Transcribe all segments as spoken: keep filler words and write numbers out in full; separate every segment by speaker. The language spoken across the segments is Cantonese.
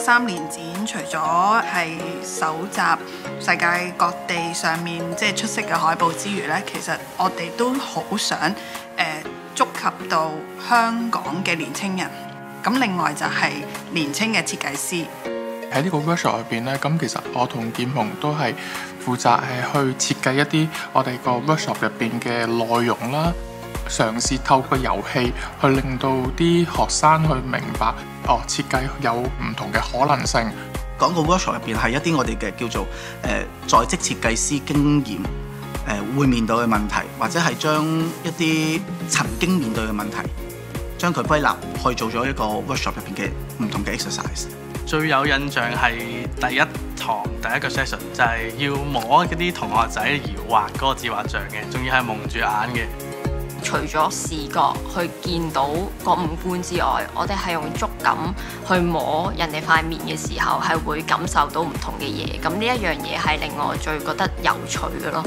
Speaker 1: 三年展除咗係搜集世界各地上面即係出色嘅海報之餘呢，其實我哋都好想誒、呃、觸及到香港嘅年輕人。咁另外就係年輕嘅設計師
Speaker 2: 喺呢個 workshop 入邊呢，咁其實我同劍虹都係負責係去設計一啲我哋個 workshop 入邊嘅內容啦。嘗試透過遊戲去令到啲學生去明白，哦，設計有唔同嘅可能性。
Speaker 3: 講個 workshop 入邊係一啲我哋嘅叫做誒、呃、在職設計師經驗誒、呃、會面對嘅問題，或者係將一啲曾經面對嘅問題，將佢歸納去做咗一個 workshop 入邊嘅唔同嘅 exercise。
Speaker 4: 最有印象係第一堂第一個 session 就係要摸嗰啲同學仔搖畫嗰個自畫像嘅，仲要係蒙住眼嘅。
Speaker 5: 除咗視覺去見到個五官之外，我哋係用觸感去摸人哋塊面嘅時候，係會感受到唔同嘅嘢。咁呢一樣嘢係令我最覺得有趣嘅咯。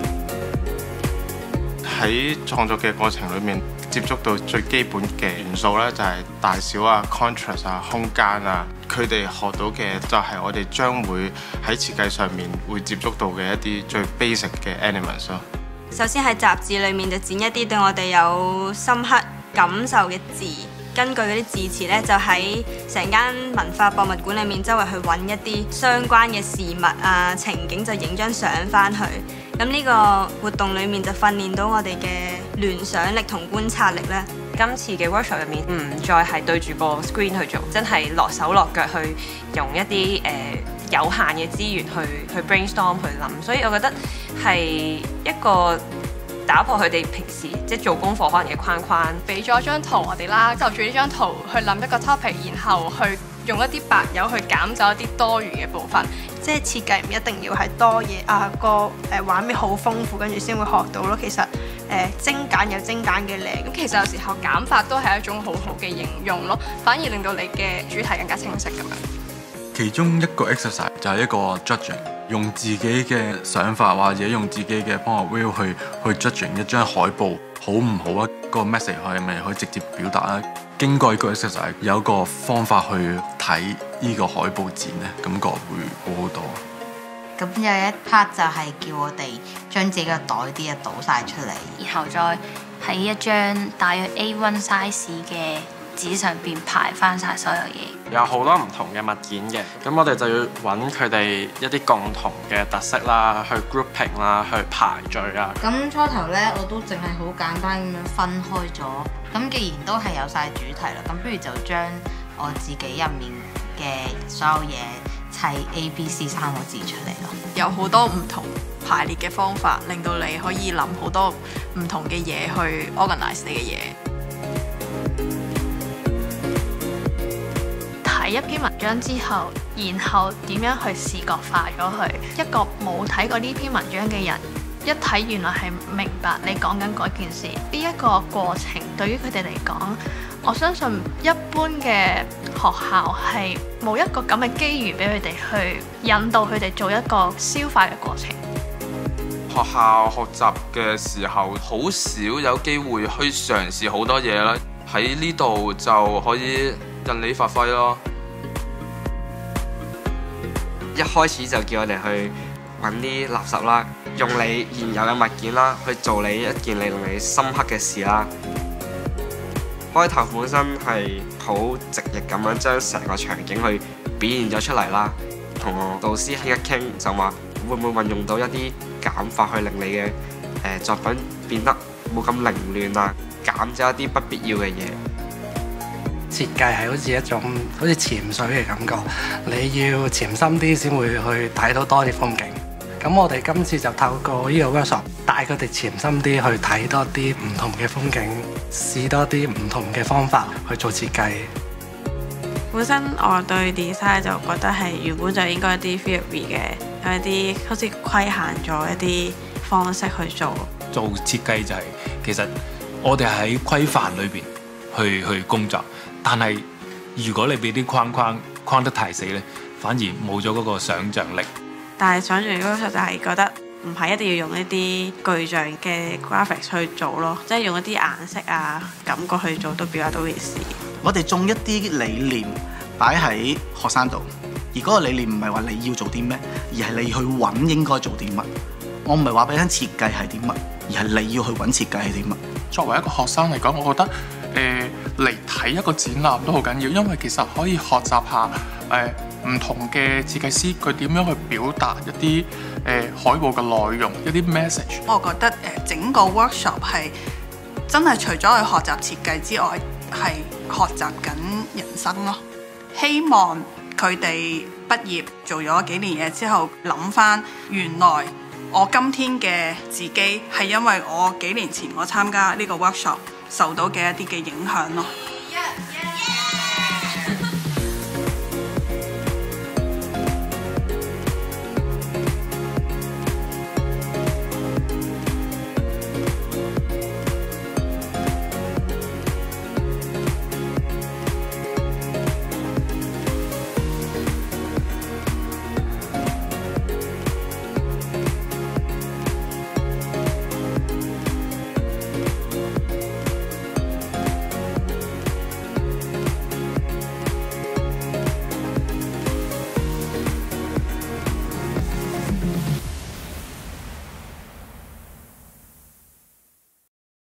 Speaker 6: 喺創作嘅過程裏面，接觸到最基本嘅元素咧，就係大小啊、contrast 啊、空間啊。佢哋學到嘅就係我哋將會喺設計上面會接觸到嘅一啲最 basic 嘅 elements 咯。
Speaker 7: 首先喺雜誌裏面就剪一啲對我哋有深刻感受嘅字，根據嗰啲字詞呢，就喺成間文化博物館裏面周圍去揾一啲相關嘅事物啊、情景，就影張相翻去。咁呢個活動裏面就訓練到我哋嘅聯想力同觀察力咧。
Speaker 8: 今次嘅 workshop 入面唔再係對住個 screen 去做，真係落手落腳去用一啲誒、呃、有限嘅資源去去 brainstorm 去諗，所以我覺得係一個打破佢哋平時即係做功課可能嘅框框。
Speaker 9: 俾咗張圖我哋啦，就住呢張圖去諗一個 topic， 然後去用一啲白油去減走一啲多餘嘅部分。
Speaker 10: 即係設計唔一定要係多嘢啊，個誒畫面好豐富，跟住先會學到咯。其實誒、呃、精簡有精簡嘅靚，
Speaker 9: 咁其實有時候減法都係一種好好嘅應用咯，反而令到你嘅主題更加清晰咁樣。
Speaker 11: 其中一個 exercise 就係一個 judging， 用自己嘅想法或者用自己嘅 point of view 去去 judging 一張海報好唔好啊？個 message 係咪可以直接表達啊？經過一個 exercise 有一個方法去睇呢個海報展咧，感覺會好好多。
Speaker 12: 咁有一 part 就係叫我哋將自己嘅袋啲嘢倒晒出嚟，
Speaker 13: 然後再喺一張大約 A 一 size 嘅紙上邊排翻晒所有嘢。
Speaker 14: 有好多唔同嘅物件嘅，咁我哋就要揾佢哋一啲共同嘅特色啦，去 grouping 啦，去排序啊。
Speaker 12: 咁初頭呢，我都淨係好簡單咁樣分開咗。咁既然都係有晒主題啦，咁不如就將我自己入面嘅所有嘢砌 A、B、C 三個字出嚟咯。
Speaker 1: 有好多唔同排列嘅方法，令到你可以諗好多唔同嘅嘢去 organize 你嘅嘢。
Speaker 15: 睇一篇文章之後，然後點樣去視覺化咗佢？一個冇睇過呢篇文章嘅人，一睇原來係明白你講緊嗰件事。呢一個過程對於佢哋嚟講，我相信一般嘅學校係冇一個咁嘅機遇俾佢哋去引導佢哋做一個消化嘅過程。
Speaker 16: 學校學習嘅時候，好少有機會去嘗試好多嘢啦。喺呢度就可以任你發揮咯。
Speaker 17: 一開始就叫我哋去揾啲垃圾啦，用你現有嘅物件啦，去做你一件令你深刻嘅事啦。開頭本身係好直譯咁樣將成個場景去表現咗出嚟啦，同我導師傾一傾就話會唔會運用到一啲減法去令你嘅誒、呃、作品變得冇咁凌亂啊，減咗一啲不必要嘅嘢。
Speaker 18: 設計係好似一種好似潛水嘅感覺，你要潛深啲先會去睇到多啲風景。咁我哋今次就透過呢個 workshop 帶佢哋潛深啲去睇多啲唔同嘅風景，試多啲唔同嘅方法去做設計。
Speaker 10: 本身我對 design 就覺得係原本就應該一啲 theory 嘅，有一啲好似規限咗一啲方式去做。
Speaker 19: 做設計就係、是、其實我哋喺規範裏邊去去工作。但係如果你俾啲框框框得太死咧，反而冇咗嗰個想像力。
Speaker 10: 但係想像嗰個就係覺得唔係一定要用一啲具象嘅 graphics 去做咯，即係用一啲顏色啊感覺去做都表達到件事。
Speaker 3: 我哋種一啲理念， 擺喺學生度，而嗰個理念唔係話你要做啲咩，而係你去揾應該做啲乜。我唔係話俾緊設計係啲乜，而係你要去揾設計係啲乜。
Speaker 2: 作為一個學生嚟講，我覺得誒嚟睇一個展覽都好緊要，因為其實可以學習下誒唔同嘅設計師佢點樣去表達一啲誒、呃、海報嘅內容，一啲 message。
Speaker 1: 我覺得誒、呃、整個 workshop 係真係除咗去學習設計之外，係學習緊人生咯。希望佢哋畢業做咗幾年嘢之後，諗翻原來我今天嘅自己係因為我幾年前我參加呢個 workshop 受到嘅一啲嘅影響咯。